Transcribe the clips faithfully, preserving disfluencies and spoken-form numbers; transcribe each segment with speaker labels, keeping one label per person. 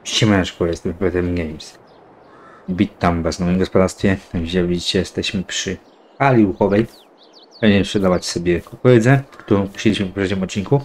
Speaker 1: Siemaneczko, jestem Petem Games. Witam was w nowym gospodarstwie. Jak widzicie, jesteśmy przy hali łukowej. Będziemy sprzedawać sobie kukurydzę, którą kusiliśmy w poprzednim odcinku.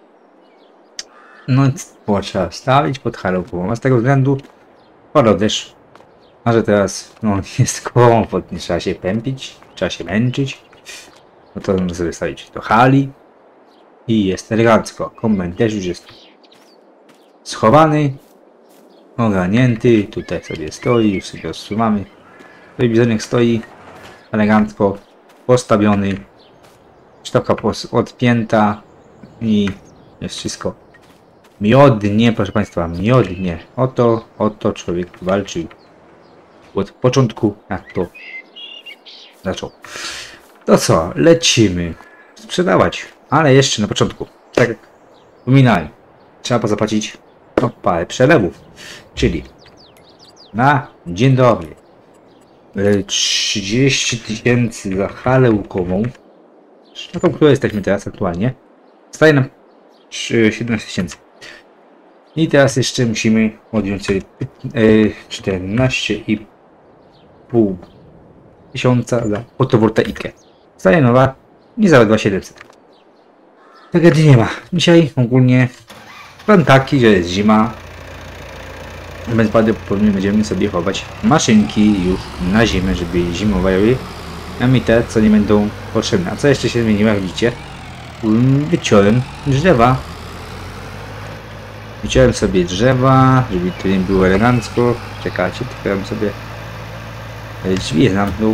Speaker 1: No więc było trzeba stawić pod halę łukową, a z tego względu padał deszcz. A że teraz no, jest komfort, nie trzeba się pępić, trzeba się męczyć. No to możemy sobie stawić do hali. I jest elegancko. Kombajn też już jest schowany. Ogarnięty, tutaj sobie stoi, już sobie rozsuwamy. Telewizorik stoi elegancko postawiony, sztabka odpięta i jest wszystko miodnie, proszę Państwa, miodnie. Oto, oto człowiek walczył od początku, jak to zaczął. To co, lecimy sprzedawać, ale jeszcze na początku, tak jak wspominałem, trzeba zapłacić no, parę przelewów, czyli na dzień dobry trzydzieści tysięcy za halę łukową, na tą, którą jesteśmy teraz aktualnie, staje nam siedemnaście tysięcy. I teraz jeszcze musimy odjąć sobie czternaście i pół tysiąca za fotowoltaikę. Staje nowa i za dwa tysiące siedemset. Tragedii nie ma. Dzisiaj ogólnie plan taki, że jest zima. Więc prawdopodobnie będziemy sobie chować maszynki już na zimę, żeby zimowały. A mi te, co nie będą potrzebne. A co jeszcze się zmieniło, jak widzicie? Wyciąłem drzewa. Wyciąłem sobie drzewa, żeby to nie było elegancko. Czekajcie, tylko bym sobie drzwi zamknął.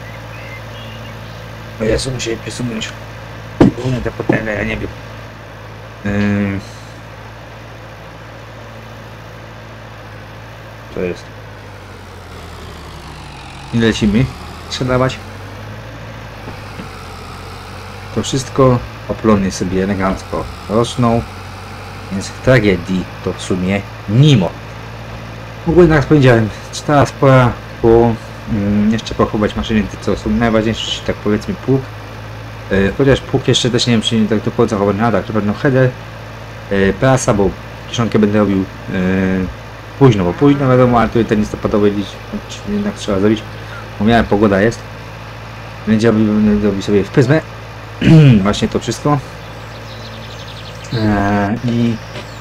Speaker 1: O Jezu, muszę je przesunąć. Głównie te potęgi, ja nie wiem. Yy... To jest. I lecimy sprzedawać. To wszystko oplony sobie elegancko rosną, więc tragedii to w sumie mimo. Ogólnie jak powiedziałem, teraz pora po mm, jeszcze pochować maszyny, co są najważniejsze, tak powiedzmy pług. Yy, chociaż pług jeszcze też nie wiem, czy nie tak do końca chowany, a tak to pewno header, yy, prasa, bo kieszonkę będę robił yy, późno, bo późno wiadomo, ale tutaj ten listopadowy dziś jednak trzeba zrobić, bo miałem pogoda jest. Będziemy robić sobie w pryzmę właśnie to wszystko. Eee, I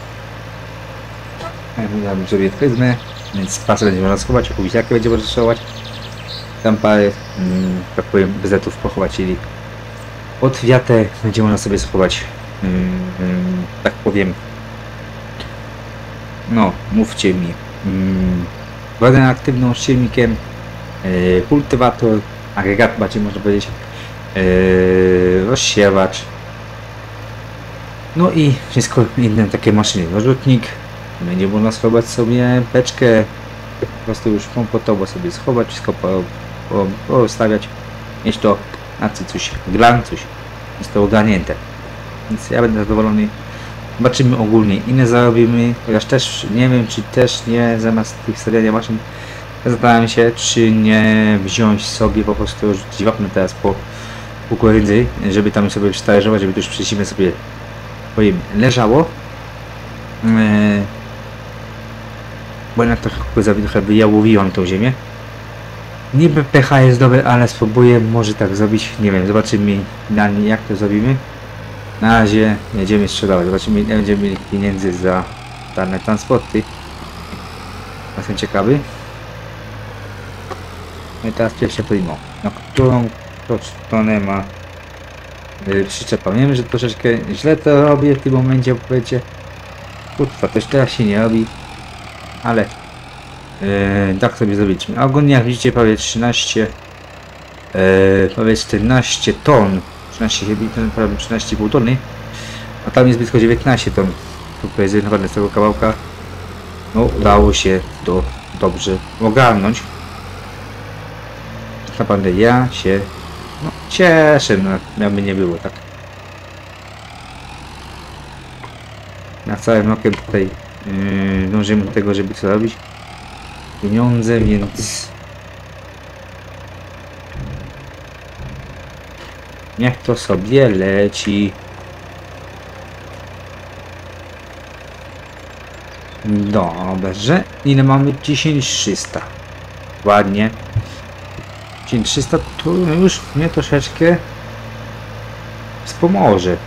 Speaker 1: będziemy sobie w pryzmę, więc pasę będzie można schować, uwisiarkę będzie można schować. Tam parę, mm, tak powiem, bezetów pochować, czyli pod wiatę będzie można sobie schować, mm, mm, tak powiem, no, mówcie mi, mm, wodę aktywną z silnikiem, yy, kultywator, agregat macie, można powiedzieć, yy, rozsiewacz, no i wszystko inne takie maszyny, rozrzutnik, będzie można schować sobie beczkę, po prostu już komfortowo sobie schować, wszystko porozstawiać, mieć to na coś, glan, coś, jest to ogarnięte, więc ja będę zadowolony. Zobaczymy ogólnie ile zarobimy, chociaż też nie wiem, czy też nie zamiast tych stawiania maszyn zastanawiam się, czy nie wziąć sobie po prostu rzucić wapno teraz po kukurydzy, żeby tam sobie przestarzeć, żeby to już przy zimie sobie powiem leżało. Eee, bo jednak trochę kukurydza trochę wyjałowiłam tą ziemię. Niby pH jest dobre, ale spróbuję może tak zrobić, nie wiem, zobaczymy finalnie jak to zrobimy. Na razie jedziemy sprzedawać, zobaczymy ile będziemy mieli pieniędzy za dane transporty. Jestem ciekawy. No i teraz pierwsze pojmo, na którą to stronę ma yy, przyczepa. Wiem, że troszeczkę źle to robię w tym momencie, bo powiecie, kurwa, też teraz się nie robi, ale yy, tak sobie zrobiliśmy. A ogólnie jak widzicie prawie trzynaście, yy, prawie czternaście ton. trzynaście, prawie trzynaście i pół tony, a tam jest blisko dziewiętnaście ton. Tu jest naprawdę z tego kawałka. No, udało się to dobrze ogarnąć. Naprawdę ja się no, cieszę, no, jakby nie było tak. Na całym okiem tutaj yy, dążymy do tego, żeby co robić. Pieniądze, więc niech to sobie leci. Dobrze. Ile mamy? tysiąc trzysta. Ładnie. tysiąc trzysta to już mnie troszeczkę wspomoże.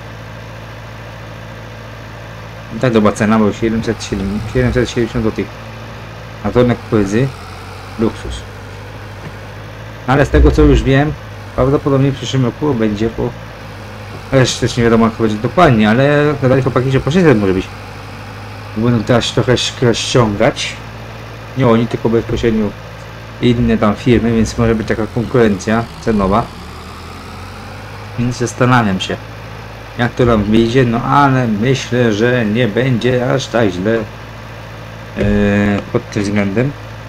Speaker 1: Tak dobra cena, bo siedemset siedemdziesiąt złotych. A to jednak powiedzy luksus. Ale z tego co już wiem, prawdopodobnie w przyszłym roku będzie po... Jeszcze też nie wiadomo jak będzie dokładnie, ale gadali chłopaki, że po sześćset może być. Będą teraz trochę ściągać. Nie oni, tylko bezpośrednio inne tam firmy, więc może być taka konkurencja cenowa. Więc zastanawiam się, jak to nam wyjdzie, no ale myślę, że nie będzie aż tak źle yy, pod tym względem.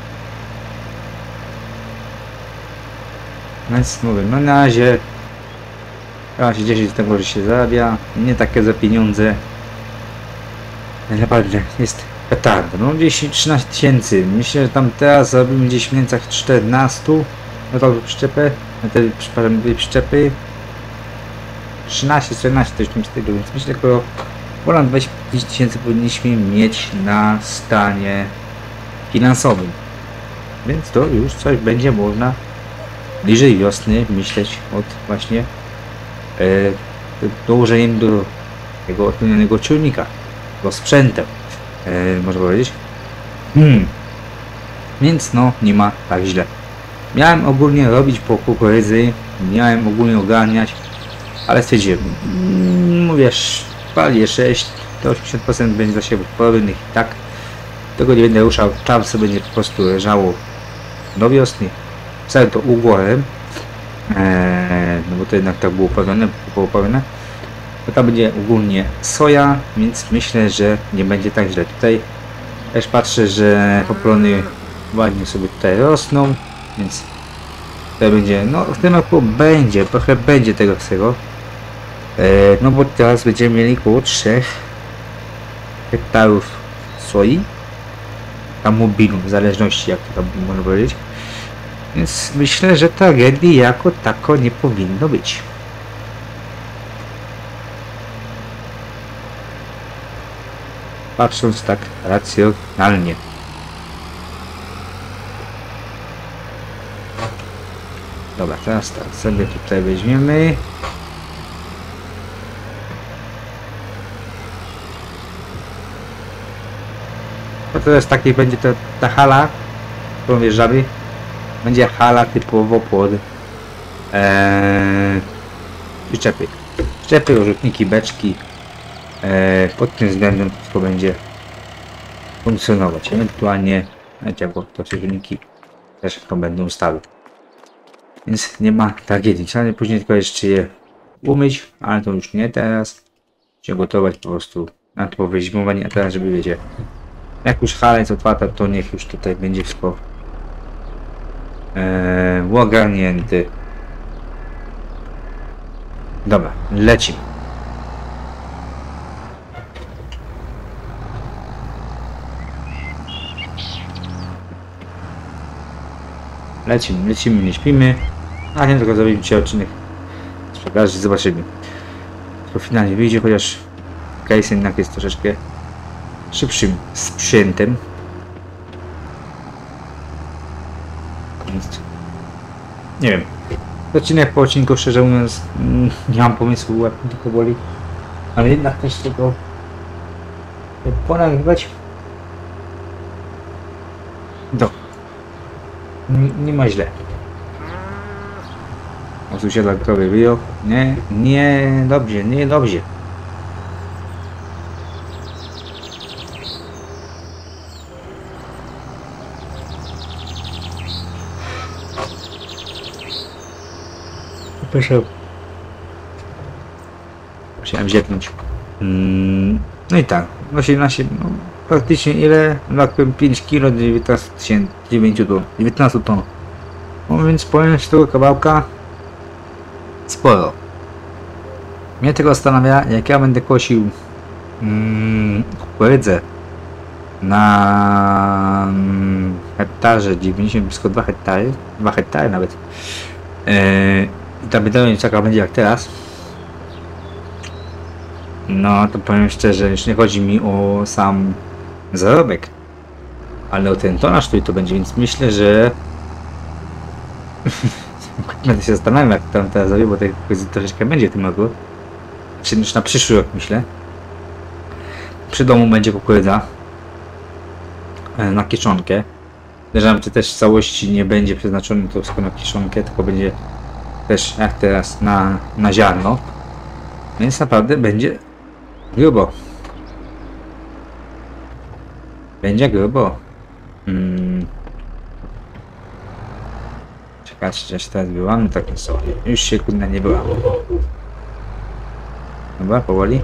Speaker 1: Więc mówię, no na razie trzeba się cieszyć z tego, że się zarabia, nie takie za pieniądze. Naprawdę jest petarda, no gdzieś trzynaście tysięcy, myślę, że tam teraz zrobimy gdzieś w granicach czternastu, no to przyczepę, na te przepraszam, przyczepy trzynaście czternaście też nie z tego, więc myślę, że tylko ponad dwadzieścia pięć tysięcy powinniśmy mieć na stanie finansowym, więc to już coś będzie można bliżej wiosny myśleć od właśnie e, dołożeniem do tego odpowiedniego ciągnika, do sprzętem, e, można powiedzieć. Hmm. Więc no nie ma tak źle. Miałem ogólnie robić po kukurydzy, miałem ogólnie ogarniać, ale stwierdziłem, mm, mówię, palię sześć, to osiemdziesiąt procent będzie zasiewów porywnych i tak. Tego nie będę ruszał, tam sobie będzie po prostu leżało do wiosny. Wcale to ugorem, eee, no bo to jednak tak było powiedzone, było powiedzone. To tam będzie ogólnie soja, więc myślę, że nie będzie tak źle. Tutaj też patrzę, że poplony ładnie sobie tutaj rosną, więc to będzie, no w tym roku będzie, trochę będzie tego wszystkiego. Eee, no bo teraz będziemy mieli około trzech hektarów soi, tam mobilu, w zależności jak to tam można powiedzieć. Więc myślę, że tragedii jako tako nie powinno być. Patrząc tak racjonalnie. Dobra, teraz tak sobie tutaj weźmiemy. To teraz taki będzie to, ta hala, którą wjeżdżamy. Będzie hala typowo pod ee, przyczepy. Przyczepy, rozrzutniki, beczki. E, pod tym względem to będzie funkcjonować. Ewentualnie wiecie, bo to rozrzutniki też to będą stały. Więc nie ma tragedii. Trzeba później tylko jeszcze je umyć, ale to już nie teraz. Się gotować po prostu na to wyzimowanie, a teraz żeby wiecie, jak już hala jest otwarta, to niech już tutaj będzie wszystko Eee, ogarnięty. Dobra, lecimy. Lecimy, lecimy, nie śpimy. A nie tylko zrobimy dzisiaj odcinek sprzedaży, zobaczymy. To finalnie wyjdzie, chociaż case jednak jest troszeczkę szybszym sprzętem. Nie wiem. Odcinek po odcinku, szczerze mówiąc, nie mam pomysłu, jak mi tylko boli. Ale jednak też tego ponagrywać. Do. Nie, nie ma źle. O sąsiada krowy wyjął. Nie, nie dobrze, nie dobrze. Proszę. Musiałem ziepnąć. Mm, no i tak, osiemnaście, no, praktycznie ile? pięć kilo, dziewiętnaście tysięcy, dziewiętnaście ton. No więc powiem, że tego kawałka sporo. Mnie tego zastanawia, jak ja będę kosił mm, kukurydzę na mm, hektarze dziewięćdziesiąt, blisko dwa hektary, dwa hektary nawet. Yy, I ta wydajność taka będzie jak teraz. No to powiem szczerze, już nie chodzi mi o sam zarobek. Ale o ten tonaż tutaj to będzie, więc myślę, że będę się zastanawiał, jak tam teraz zrobię, bo tej troszeczkę będzie w tym roku. Czy już na przyszły rok, myślę. Przy domu będzie kukurydza na kieszonkę. Podejrzewam, że też w całości nie będzie przeznaczony to wszystko na kieszonkę, tylko będzie też jak teraz na, na ziarno. Więc naprawdę będzie grubo. Będzie grubo. Hmm. Czekajcie, że teraz byłam, no tak nie sobie. Już się kurde nie byłam. Dobra, powoli.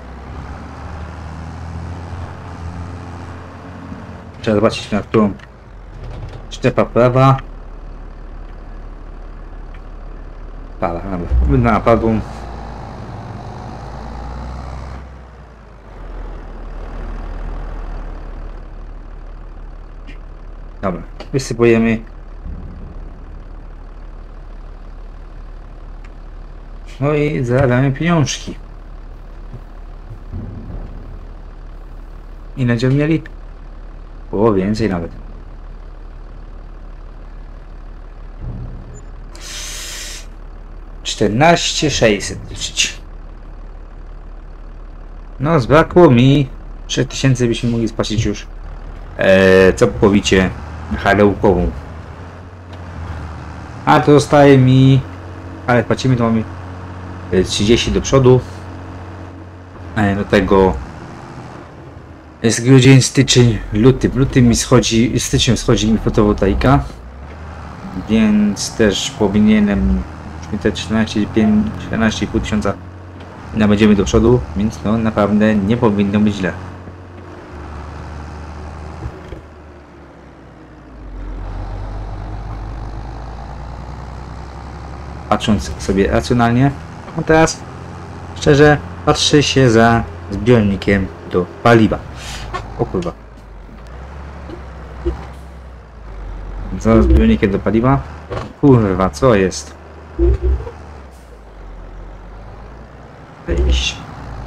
Speaker 1: Trzeba zobaczyć, na którą szczepa prawa. Para, dobra. Na prawą. Dobra, wysypujemy. No i zarabiamy pieniążki. Ile będziemy mieli? O, więcej nawet. czternaście sześćset liczyć. No, zbrakło mi trzy tysiące, byśmy mogli spłacić już e, całkowicie harełkową. A to zostaje mi, ale płacimy, to mamy trzydzieści do przodu. E, do tego jest grudzień, styczeń, luty. W lutym mi schodzi, styczeń schodzi mi fotowoltaika, więc też powinienem już te czternaście i pół tysiąca będziemy do przodu, więc no naprawdę nie powinno być źle. Patrząc sobie racjonalnie, a teraz szczerze patrzę się za zbiornikiem do paliwa. O kurwa. Za zbiornikiem do paliwa. Kurwa, co jest? Wyjść.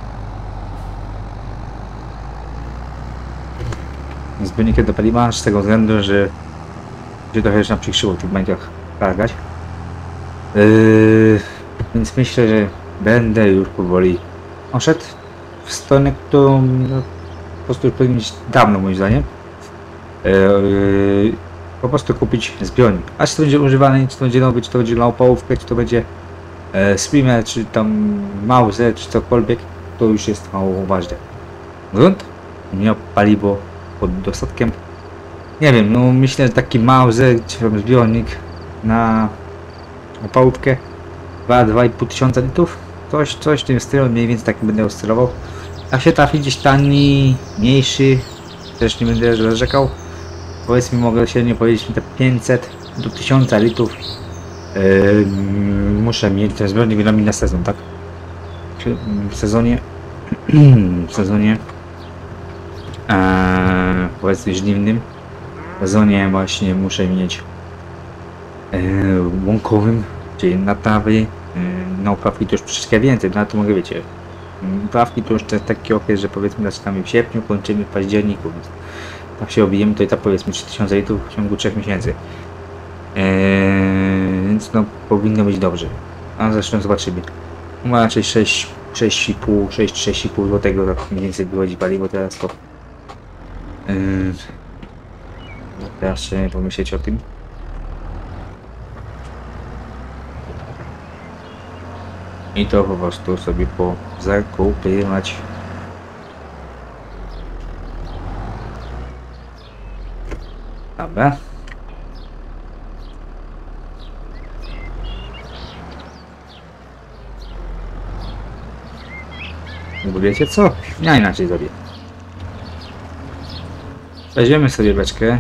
Speaker 1: Zbiornikiem do paliwa z tego względu, że się trochę już na przykrzyło w tych bańkach targać. Yy, więc myślę, że będę już powoli poszedł w stronę, którą no, po prostu już powinien mieć dawno, moim zdaniem. Yy, po prostu kupić zbiornik. A czy to będzie używany, czy to będzie nowy, czy to będzie na opałówkę, czy to będzie e, streamer, czy tam Mauser, czy cokolwiek, to już jest mało ważne. Grunt miał paliwo pod dostatkiem. Nie wiem, no myślę, że taki Mauser, czy tam zbiornik na opałówkę dwa do dwóch i pół tysiąca litrów. Coś, coś w tym stylu, mniej więcej tak będę oscylował. Jak się trafi gdzieś tani, mniejszy, też nie będę narzekał. Powiedzmy, mogę średnio powiedzieć, te pięćset do tysiąca litrów yy, muszę mieć ten zbiornik na na sezon, tak? W sezonie w sezonie e, powiedzmy żniwnym, w sezonie właśnie muszę mieć e, łąkowym, czyli na trawy, e, na uprawki to już troszeczkę więcej, na to mogę, wiecie, uprawki to już to jest taki okres, że powiedzmy zaczynamy w sierpniu, kończymy w październiku, więc tak się obijemy, to i tak powiedzmy trzy tysiące litrów w ciągu trzech miesięcy. Eee, więc no powinno być dobrze. A zresztą zobaczymy. Ma raczej sześć, sześć i pół, sześć, sześć i pół złotego tak mniej więcej wychodzi paliwo teraz to. Eee, teraz trzeba pomyśleć o tym. I to po prostu sobie po zakupywać. Dobra. Bo wiecie co? Ja inaczej zrobię. Weźmiemy sobie beczkę.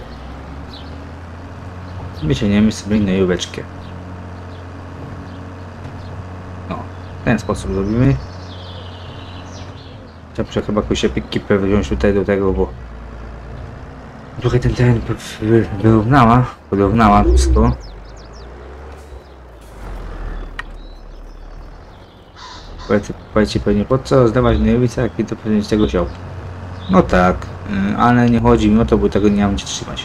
Speaker 1: Wyciągniemy sobie inną beczkę. No, w ten sposób zrobimy. Trzeba chyba jakąś ekipę wziąć tutaj do tego, bo trochę ten teren wyrównała, wyrównała wszystko. Powiedzcie, powiedzcie pewnie, po co zdawać niejowice, jak to pewnie z tego chciał. No tak, ale nie chodzi mi o to, bo tego nie mam gdzie trzymać.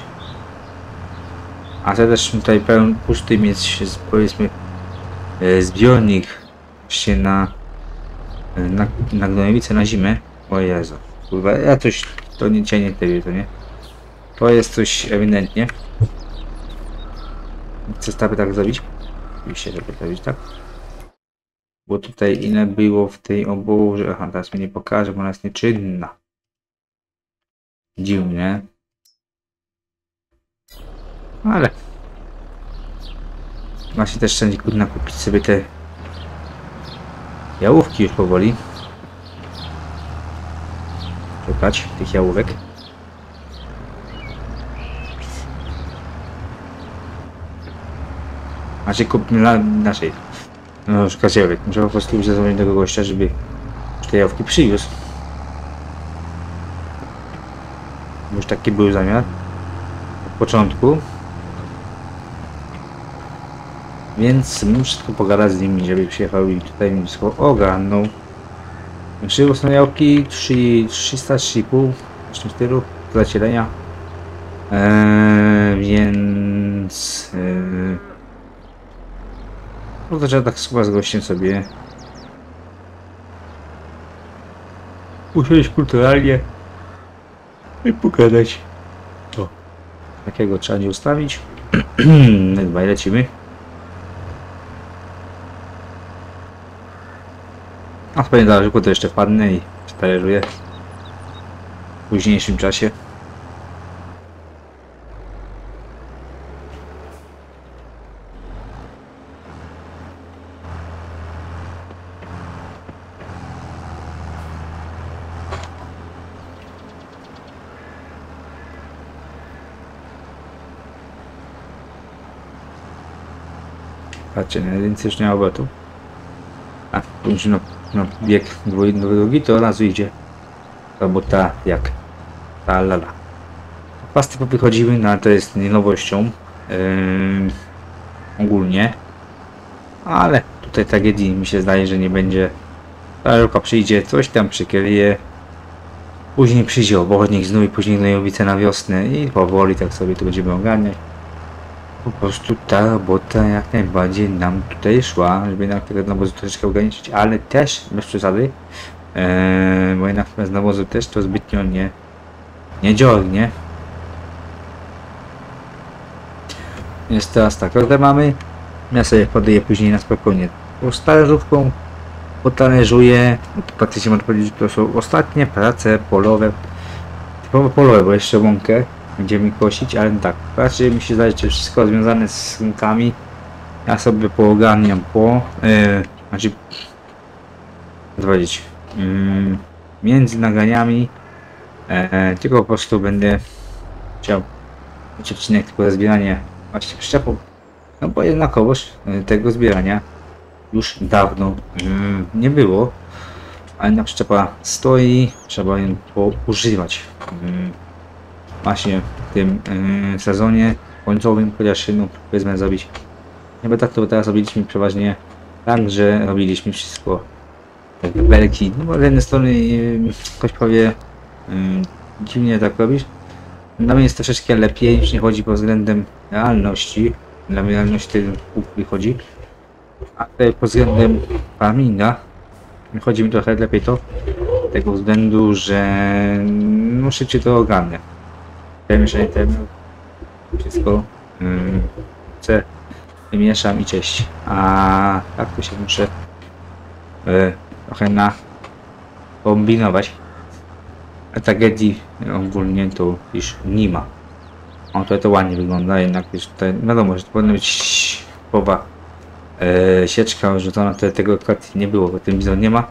Speaker 1: A też tutaj pełen pusty mieć, powiedzmy, zbiornik się na, na, na gnojowice na zimę. O Jezu, kurwa, ja coś, to nie cienie tebie, to nie? To jest coś ewidentnie. Chcę stawy tak zrobić? Oczywiście, żeby zrobić tak. Bo tutaj ile było w tej oborze, aha, teraz mi nie pokaże, bo ona jest nieczynna. Dziwnie. Ale właśnie też trzeba kurna kupić sobie te jałówki już powoli. Szukać tych jałówek. Znaczy kupmy na naszej. No szukać jałówek. Muszę po prostu zadzwonić do tego gościa, żeby te jałówki przywiózł. Już taki był zamiar od początku. Więc muszę tu pogadać z nimi, żeby przyjechał i tutaj mi wszystko ogarnął. Trzy jałki, trzysta, trzy i pół, w tym stylu, zacielenia. Eee, więc... Eee, no to trzeba tak chyba z gościem sobie usiąść kulturalnie i pogadać. O, takiego trzeba nie ustawić. Dwa lecimy. A w pewnie daleko to jeszcze wpadnę i stależuję w późniejszym czasie. Patrzcie, na jedynce już nie ma obrotu. A, później no, no bieg drugi, to od razu idzie robota jak ta lala. Pasty wychodzimy, no ale to jest nie nowością yy, ogólnie, ale tutaj tragedii mi się zdaje, że nie będzie. Ta ruka przyjdzie, coś tam przykryje, później przyjdzie obornik znów, później gnojowice na wiosnę i powoli tak sobie to będziemy ogarniać. Po prostu ta robota jak najbardziej nam tutaj szła, żeby jednak tego nawozu troszeczkę ograniczyć, ale też bez przesady, eee, bo jednak bez nawozu też to zbytnio nie, nie dziornie. Jest teraz tak, rozdę mamy, ja sobie podaję później na spokojnie z talerzówką, potalerzuję, praktycznie można powiedzieć, że to są ostatnie prace polowe, typowo polowe, bo jeszcze łąkę będziemy kosić, ale tak, raczej mi się zdaje, że wszystko związane z rynkami ja sobie poogarniam po, yy, znaczy powiedzieć, yy, między nagraniami, yy, tylko po prostu będę chciał mieć odcinek tylko za zbieranie właśnie przyczepą, no bo jednakowoż yy, tego zbierania już dawno yy, nie było, ale na przyczepa stoi, trzeba ją poużywać. Yy, Właśnie w tym yy, sezonie końcowym, chociaż no, powiedzmy zrobić. Nie bo tak to teraz robiliśmy przeważnie tak, że robiliśmy wszystko jak belki. No bo z jednej strony yy, ktoś powie yy, dziwnie tak robisz. Dla mnie jest troszeczkę lepiej, już nie chodzi pod względem realności. Dla mnie realność ten wychodzi. A tutaj pod względem farminga chodzi mi trochę lepiej to. Z tego względu, że no szybciej to ogarnę. Mieszanie ten wszystko yy, chcę, mieszam i cześć, a tak to się muszę yy, trochę na kombinować. A tragedii ogólnie to już nie ma. O, tutaj to ładnie wygląda, jednak już tutaj wiadomo, że to powinna być połowa yy, sieczka rzucona, to tego akurat nie było, bo ten bizon nie ma.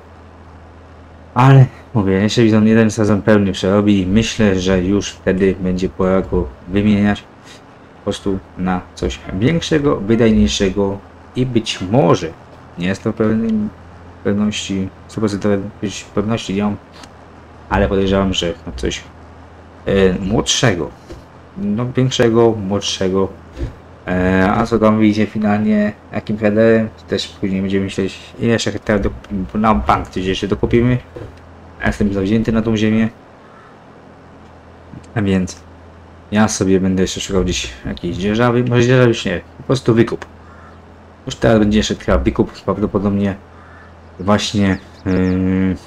Speaker 1: Ale mówię, jeszcze bizon jeden sezon pełny przerobi i myślę, że już wtedy będzie pora go wymieniać po prostu na coś większego, wydajniejszego i być może, nie jest to pewnej pewności, sto procent pewności nie mam, ale podejrzewam, że na coś e, młodszego, no większego, młodszego, e, a co tam wyjdzie finalnie, jakim headerem, też później będziemy myśleć, ile jeszcze hektarów dokupimy, bo na bank gdzieś jeszcze dokupimy. Ja jestem zawzięty na tą ziemię. A więc ja sobie będę jeszcze szukał gdzieś jakiejś dzierżawy, może dzierżawy już nie, po prostu wykup. Już teraz będzie jeszcze chyba wykup, prawdopodobnie właśnie yy,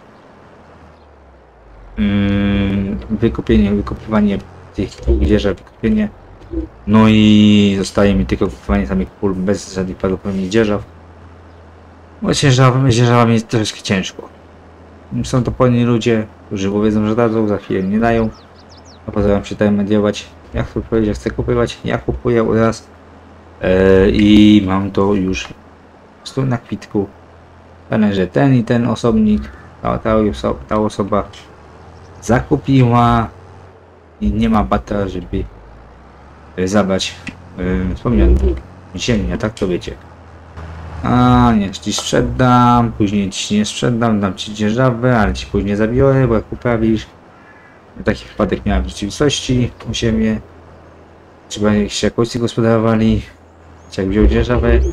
Speaker 1: yy, wykupienie, wykupywanie tych dzierżaw, wykupienie. No i zostaje mi tylko kupowanie samych pól bez żadnych prawdopodobnie dzierżaw. Bo z dzierżawami, z dzierżawami jest troszeczkę ciężko. Są to pełni ludzie, którzy powiedzą, że dadzą, za chwilę nie dają. A poza tym się dają mediować. Jak to powiedzieć, chcę kupować, ja kupuję od raz yy, i mam to już tu na kwitku. Pewnie, że ten i ten osobnik, ta, ta, osoba, ta osoba zakupiła i nie ma bata, żeby zabrać yy, wspomnianą ziemię, tak to wiecie. A nie, ci sprzedam, później ci nie sprzedam, dam ci dzierżawę, ale ci później zabiorę, bo jak uprawisz. Taki wypadek miałem w rzeczywistości u siebie. Trzeba się jakoś gospodarowali. Jak wziął dzierżawę. Eee,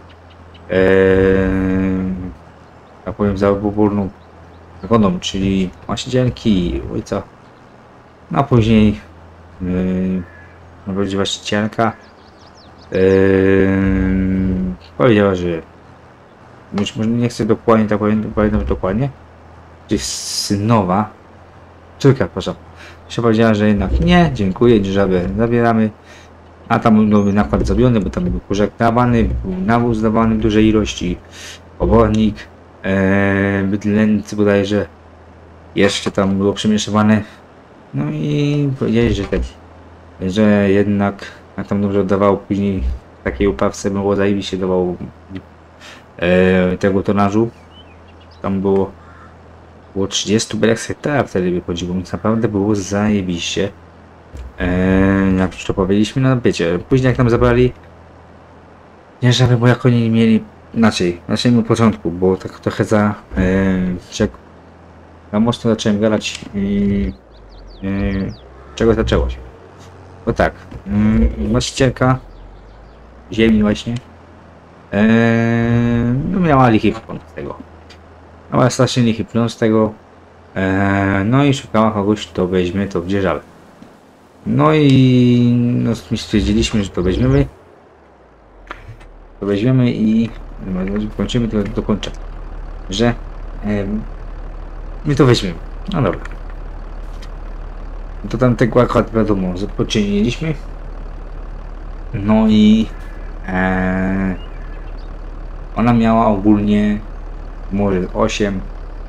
Speaker 1: tak powiem za obopólną zagodą, czyli właścicielki ojca. No a później yy, no będzie właścicielka. Yy, powiedziała, że już może nie chcę dokładnie, tak powiem, pamiętam dokładnie, czyli synowa, córka, proszę, się powiedziała, że jednak nie, dziękuję, dzierżawę zabieramy, a tam nowy nakład zrobiony, bo tam był kurzek dawany, był nawóz dawany w dużej ilości, obornik, ee, bydlęcy bodajże, jeszcze tam było przemieszywane, no i powiedzieli, że ten, że jednak jak tam dobrze oddawało później takiej uprawce było zajebiście dawało e, tego tonażu. Tam było było trzydzieści belek z hektara wtedy wychodziło, więc naprawdę było zajebiście. E, jak już to powiedzieliśmy, no wiecie, później jak nam zabrali dzierżawy, bo jak oni nie mieli inaczej, znaczy od początku, bo tak trochę za e, jak ja mocno zacząłem gadać i e, czego zaczęło się. Bo tak, mm, właścicielka ziemi właśnie ee, no miała lichy plon z tego. Miała strasznie lichy plon z tego. Ee, no i szukała kogoś, kto weźmie to w dzierżawę. No i no, my stwierdziliśmy, że to weźmiemy. To weźmiemy i kończymy to dokończę. Że e, my to weźmiemy. No dobra. To tamtego akurat wiadomo, poczyniliśmy. No i e, ona miała ogólnie może osiem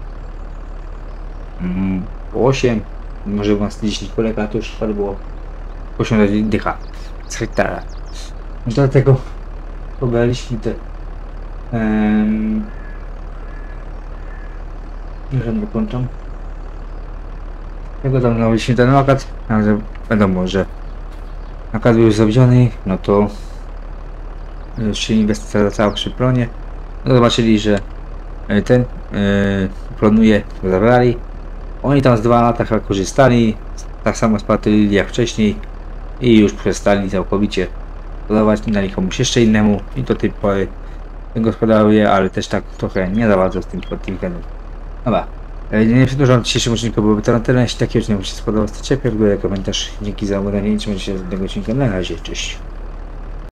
Speaker 1: osiem, może u nas dziesięć kolega, to już chyba było osiem dycha z hektara. No dlatego pobraliśmy te um, już nie dokończam. Tego tam daliśmy ten nakład, ale wiadomo, że nakład był zrobiony, no to już się inwestycja zaczęła przy plonie. No zobaczyli, że ten yy, planuje, zabrali. Oni tam z dwa lata chyba korzystali, tak samo spłacili jak wcześniej i już przestali całkowicie podawać, dali komuś jeszcze innemu i do tej pory gospodaruje, ale też tak trochę nie za bardzo z tym pod tym względem. Dobra. Nie przedłużam dzisiejszym odcinku, byłoby to na tyle. Jeśli taki odcinek Wam się spodobał, to ciepły w górę, komentarz. Dzięki za oglądanie, trzymajcie się z tego odcinka. Na razie, cześć.